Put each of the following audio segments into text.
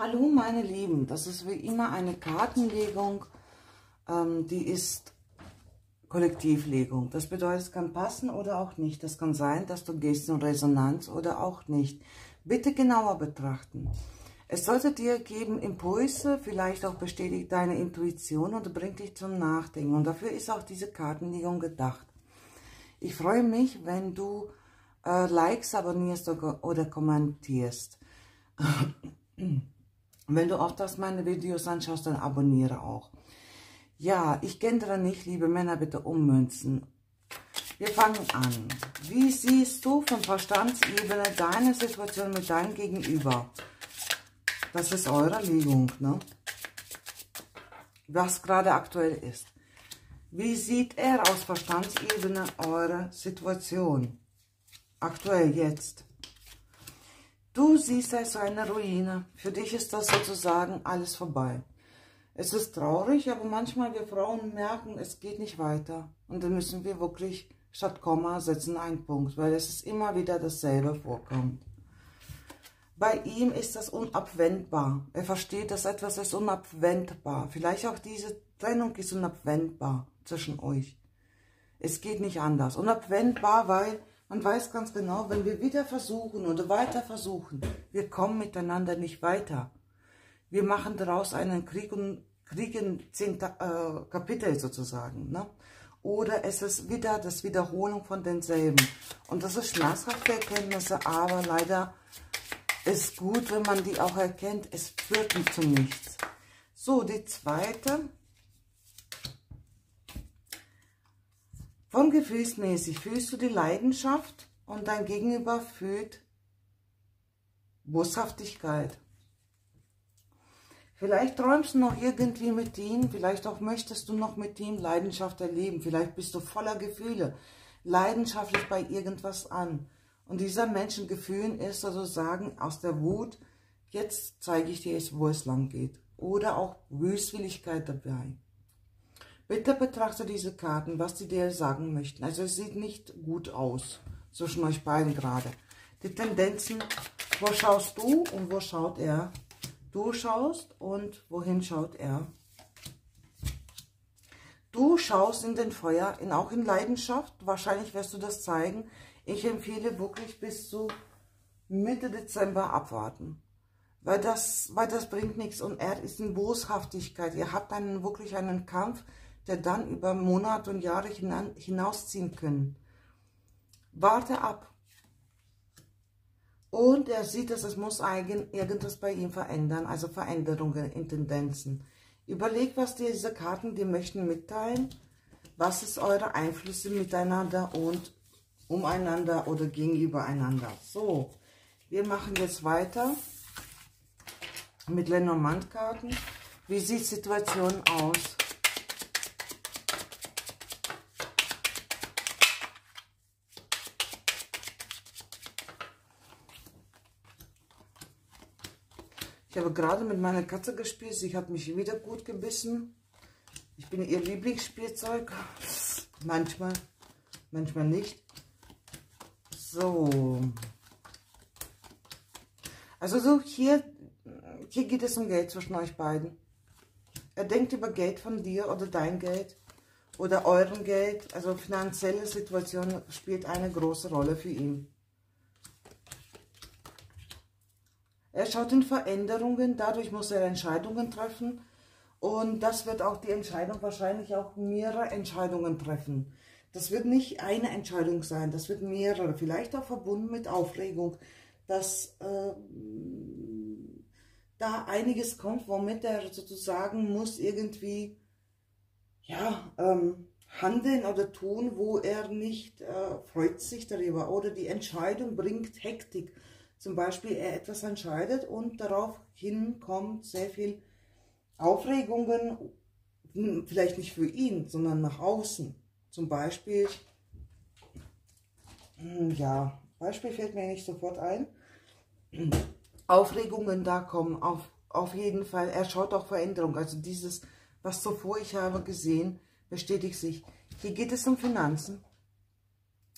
Hallo meine Lieben, das ist wie immer eine Kartenlegung, die ist Kollektivlegung. Das bedeutet, es kann passen oder auch nicht. Das kann sein, dass du gehst in Resonanz oder auch nicht. Bitte genauer betrachten. Es sollte dir geben Impulse, vielleicht auch bestätigt deine Intuition und bringt dich zum Nachdenken. Und dafür ist auch diese Kartenlegung gedacht. Ich freue mich, wenn du Likes abonnierst oder kommentierst. Wenn du öfters meine Videos anschaust, dann abonniere auch. Ja, ich gendere nicht, liebe Männer, bitte ummünzen. Wir fangen an. Wie siehst du von Verstandsebene deine Situation mit deinem Gegenüber? Das ist eure Legung, ne? Was gerade aktuell ist. Wie sieht er aus Verstandsebene eure Situation? Aktuell, jetzt. Du siehst es eine Ruine. Für dich ist das sozusagen alles vorbei. Es ist traurig, aber manchmal wir Frauen merken, es geht nicht weiter. Und dann müssen wir wirklich statt Komma setzen einen Punkt, weil es ist immer wieder dasselbe vorkommt. Bei ihm ist das unabwendbar. Er versteht, dass etwas ist unabwendbar. Vielleicht auch diese Trennung ist unabwendbar zwischen euch. Es geht nicht anders. Unabwendbar, weil man weiß ganz genau, wenn wir wieder versuchen oder weiter versuchen, wir kommen miteinander nicht weiter. Wir machen daraus einen Krieg in 10 Kapitel sozusagen. Ne? Oder es ist wieder das Wiederholung von denselben. Und das ist schmerzhafte Erkenntnisse, aber leider ist gut, wenn man die auch erkennt. Es führt nicht zu nichts. So, die zweite. Von gefühlsmäßig fühlst du die Leidenschaft und dein Gegenüber fühlt Boshaftigkeit. Vielleicht träumst du noch irgendwie mit ihm, vielleicht auch möchtest du noch mit ihm Leidenschaft erleben. Vielleicht bist du voller Gefühle, leidenschaftlich bei irgendwas an. Und dieser Menschengefühl ist sozusagen aus der Wut, jetzt zeige ich dir, wo es lang geht. Oder auch Böswilligkeit dabei. Bitte betrachte diese Karten, was die dir sagen möchten. Also es sieht nicht gut aus zwischen euch beiden gerade. Die Tendenzen, wo schaust du und wo schaut er? Du schaust und wohin schaut er? Du schaust in den Feuer, auch in Leidenschaft. Wahrscheinlich wirst du das zeigen. Ich empfehle wirklich bis zu Mitte Dezember abwarten. Weil das bringt nichts. Und er ist in Boshaftigkeit. Ihr habt wirklich einen Kampf, der dann über Monate und Jahre hinausziehen können. Warte ab. Und er sieht, dass es muss irgendwas bei ihm verändern, also Veränderungen in Tendenzen. Überlegt, was diese Karten dir möchten mitteilen. Was ist eure Einflüsse miteinander und umeinander oder gegenübereinander. So, wir machen jetzt weiter mit Lenormand-Karten. Wie sieht die Situation aus? Ich habe gerade mit meiner Katze gespielt, sie hat mich wieder gut gebissen. Ich bin ihr Lieblingsspielzeug. Manchmal, manchmal nicht. So. Also so hier geht es um Geld zwischen euch beiden. Er denkt über Geld von dir oder dein Geld oder eurem Geld. Also finanzielle Situation spielt eine große Rolle für ihn. Er schaut in Veränderungen, dadurch muss er Entscheidungen treffen und das wird auch die Entscheidung wahrscheinlich auch mehrere Entscheidungen treffen. Das wird nicht eine Entscheidung sein, das wird mehrere, vielleicht auch verbunden mit Aufregung, dass da einiges kommt, womit er sozusagen muss irgendwie ja, handeln oder tun, wo er nicht freut sich darüber oder die Entscheidung bringt Hektik. Zum Beispiel, er etwas entscheidet und daraufhin kommt sehr viel Aufregungen, vielleicht nicht für ihn, sondern nach außen. Zum Beispiel, ja, Beispiel fällt mir nicht sofort ein. Aufregungen da kommen, auf jeden Fall. Er schaut auch Veränderung, also dieses, was zuvor ich habe gesehen, bestätigt sich. Hier geht es um Finanzen.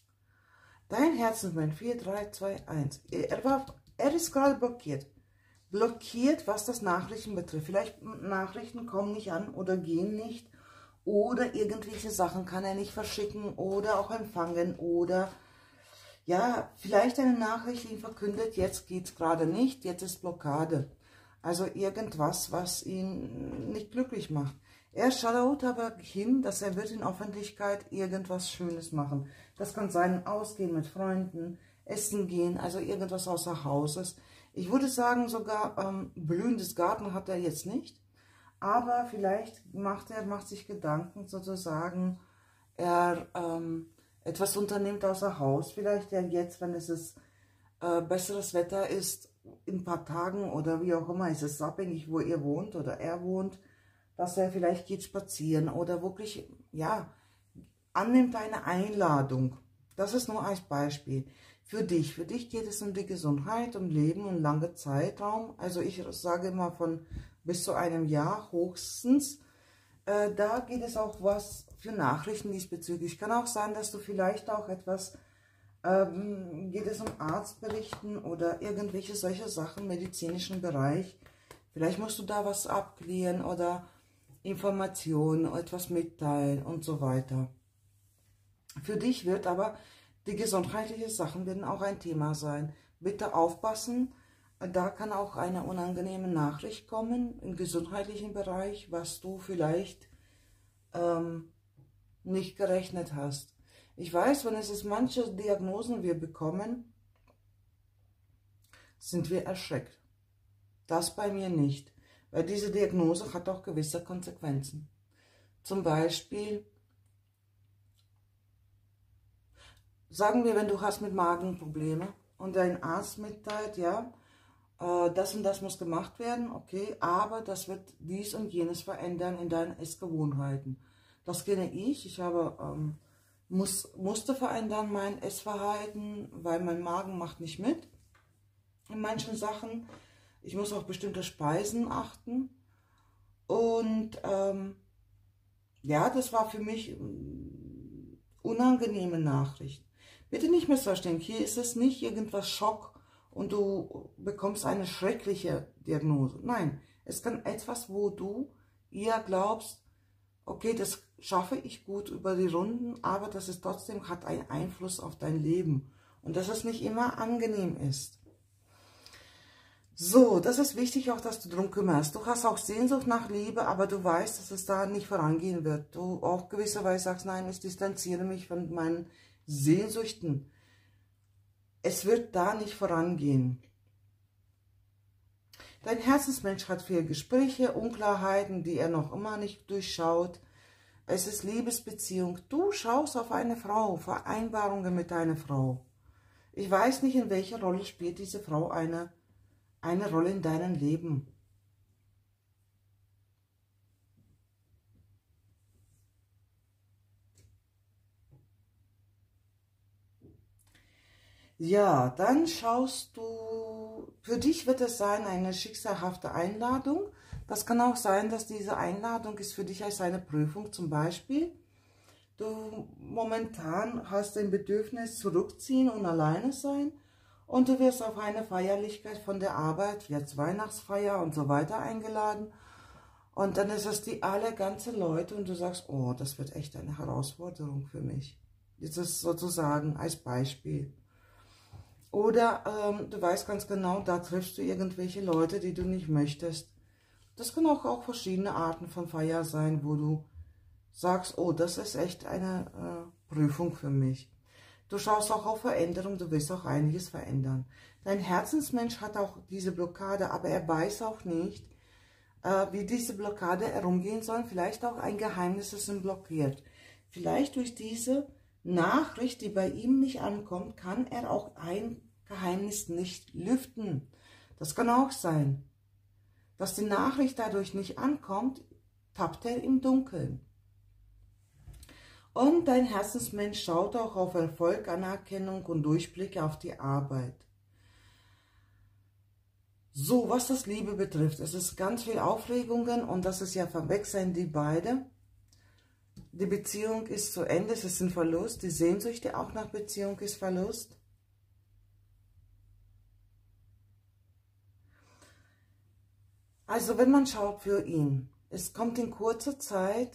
Dein Herzensmann, 4, 3, 2, 1. Er ist gerade blockiert. blockiert, was das Nachrichten betrifft. Vielleicht Nachrichten kommen nicht an oder gehen nicht. Oder irgendwelche Sachen kann er nicht verschicken oder auch empfangen. Oder ja, vielleicht eine Nachricht ihn verkündet, jetzt geht es gerade nicht, jetzt ist Blockade. Also irgendwas, was ihn nicht glücklich macht. Er schaut aber hin, dass er wird in Öffentlichkeit irgendwas Schönes machen. Das kann sein, ausgehen mit Freunden, essen gehen, also irgendwas außer Hauses. Ich würde sagen, sogar blühendes Garten hat er jetzt nicht. Aber vielleicht macht sich Gedanken sozusagen, er etwas unternimmt außer Haus. Vielleicht jetzt, wenn es besseres Wetter ist, in ein paar Tagen oder wie auch immer, ist es abhängig, wo ihr wohnt oder er wohnt, dass er vielleicht geht spazieren oder wirklich, ja, annimmt eine Einladung. Das ist nur als Beispiel. Für dich geht es um die Gesundheit, um Leben und lange Zeitraum. Also ich sage immer von bis zu einem Jahr höchstens. Da geht es auch was für Nachrichten diesbezüglich. Kann auch sein, dass du vielleicht auch etwas, geht es um Arztberichten oder irgendwelche solche Sachen im medizinischen Bereich. Vielleicht musst du da was abklären oder Informationen, etwas mitteilen und so weiter. Für dich wird aber die gesundheitlichen Sachen werden auch ein Thema sein. Bitte aufpassen, da kann auch eine unangenehme Nachricht kommen im gesundheitlichen Bereich, was du vielleicht nicht gerechnet hast. Ich weiß, wenn es ist manche Diagnosen wir bekommen, sind wir erschreckt. Das bei mir nicht, weil diese Diagnose hat auch gewisse Konsequenzen. Zum Beispiel, sagen wir, wenn du hast mit Magenprobleme und dein Arzt mitteilt, ja, das und das muss gemacht werden, okay, aber das wird dies und jenes verändern in deinen Essgewohnheiten. Das kenne ich. Ich habe, musste verändern mein Essverhalten, weil mein Magen macht nicht mit in manchen Sachen. Ich muss auf bestimmte Speisen achten. Und ja, das war für mich unangenehme Nachricht. Bitte nicht missverstehen, hier ist es nicht irgendwas Schock und du bekommst eine schreckliche Diagnose. Nein, es kann etwas, wo du eher glaubst, okay, das schaffe ich gut über die Runden, aber das ist trotzdem, hat einen Einfluss auf dein Leben und dass es nicht immer angenehm ist. So, das ist wichtig auch, dass du darum kümmerst. Du hast auch Sehnsucht nach Liebe, aber du weißt, dass es da nicht vorangehen wird. Du auch gewisserweise sagst, nein, ich distanziere mich von meinen Sehnsüchten. Es wird da nicht vorangehen. Dein Herzensmensch hat viele Gespräche, Unklarheiten, die er noch immer nicht durchschaut. Es ist Liebesbeziehung. Du schaust auf eine Frau, Vereinbarungen mit deiner Frau. Ich weiß nicht, in welcher Rolle spielt diese Frau eine Rolle in deinem Leben. Ja, dann schaust du, für dich wird es sein eine schicksalhafte Einladung. Das kann auch sein, dass diese Einladung ist für dich als eine Prüfung. Zum Beispiel, du momentan hast ein Bedürfnis zurückziehen und alleine sein und du wirst auf eine Feierlichkeit von der Arbeit, jetzt Weihnachtsfeier und so weiter eingeladen. Und dann ist es die alle ganze Leute und du sagst, oh, das wird echt eine Herausforderung für mich. Jetzt ist sozusagen als Beispiel. Oder du weißt ganz genau, da triffst du irgendwelche Leute, die du nicht möchtest. Das können auch verschiedene Arten von Feier sein, wo du sagst, oh, das ist echt eine Prüfung für mich. Du schaust auch auf Veränderung, du willst auch einiges verändern. Dein Herzensmensch hat auch diese Blockade, aber er weiß auch nicht, wie diese Blockade herumgehen soll. Vielleicht auch ein Geheimnis ist ihm blockiert. Vielleicht durch diese Nachricht, die bei ihm nicht ankommt, kann er auch ein Geheimnis nicht lüften. Das kann auch sein. Dass die Nachricht dadurch nicht ankommt, tappt er im Dunkeln. Und dein Herzensmensch schaut auch auf Erfolg, Anerkennung und Durchblicke auf die Arbeit. So, was das Liebe betrifft, es ist ganz viel Aufregungen und das ist ja verwechseln die beide. Die Beziehung ist zu Ende, es ist ein Verlust. Die Sehnsucht auch nach Beziehung ist Verlust. Also wenn man schaut für ihn, es kommt in kurzer Zeit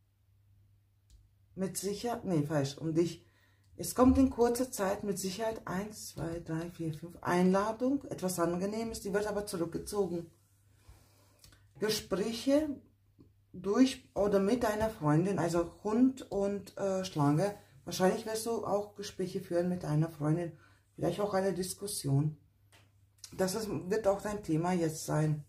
mit Sicherheit, nee, falsch, um dich. Es kommt in kurzer Zeit mit Sicherheit 1, 2, 3, 4, 5 Einladung, etwas Angenehmes, die wird aber zurückgezogen. Gespräche durch oder mit deiner Freundin, also Hund und Schlange. Wahrscheinlich wirst du auch Gespräche führen mit einer Freundin, vielleicht auch eine Diskussion. Wird auch dein Thema jetzt sein.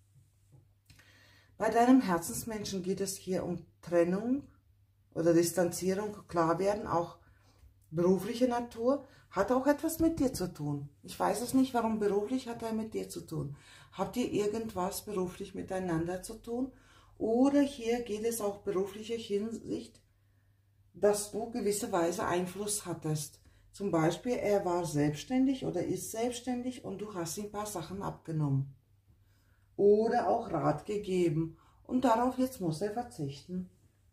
Bei deinem Herzensmenschen geht es hier um Trennung oder Distanzierung, klar werden, auch berufliche Natur, hat auch etwas mit dir zu tun. Ich weiß es nicht, warum beruflich hat er mit dir zu tun. Habt ihr irgendwas beruflich miteinander zu tun? Oder hier geht es auch beruflicher Hinsicht, dass du gewisserweise Einfluss hattest. Zum Beispiel, er war selbstständig oder ist selbstständig und du hast ihm ein paar Sachen abgenommen. Oder auch Rat gegeben. Und darauf jetzt muss er verzichten.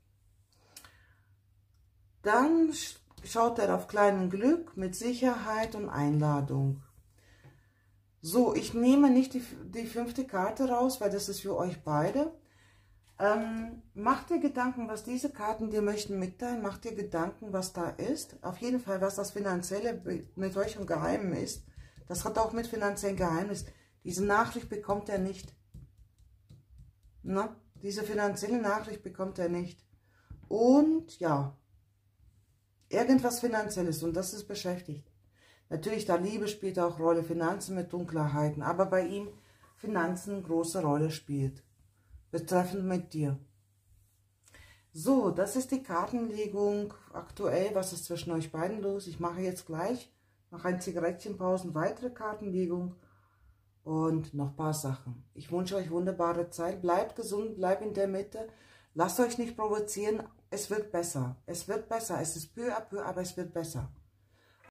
Dann schaut er auf kleinen Glück mit Sicherheit und Einladung. So, ich nehme nicht die 5. Karte raus, weil das ist für euch beide. Macht dir Gedanken, was diese Karten dir möchten mitteilen. Macht dir Gedanken, was da ist. Auf jeden Fall, was das Finanzielle mit euch im Geheimen ist. Das hat auch mit finanziellen Geheimnis. Diese Nachricht bekommt er nicht. Na, diese finanzielle Nachricht bekommt er nicht. Und ja, irgendwas Finanzielles und das ist beschäftigt. Natürlich, da Liebe spielt auch Rolle, Finanzen mit Unklarheiten, aber bei ihm Finanzen große Rolle spielt. Betreffend mit dir. So, das ist die Kartenlegung aktuell. Was ist zwischen euch beiden los? Ich mache jetzt gleich nach ein Zigarettchenpausen weitere Kartenlegung und noch ein paar Sachen. Ich wünsche euch wunderbare Zeit. Bleibt gesund, bleibt in der Mitte. Lasst euch nicht provozieren. Es wird besser. Es wird besser. Es ist peu à peu, aber es wird besser.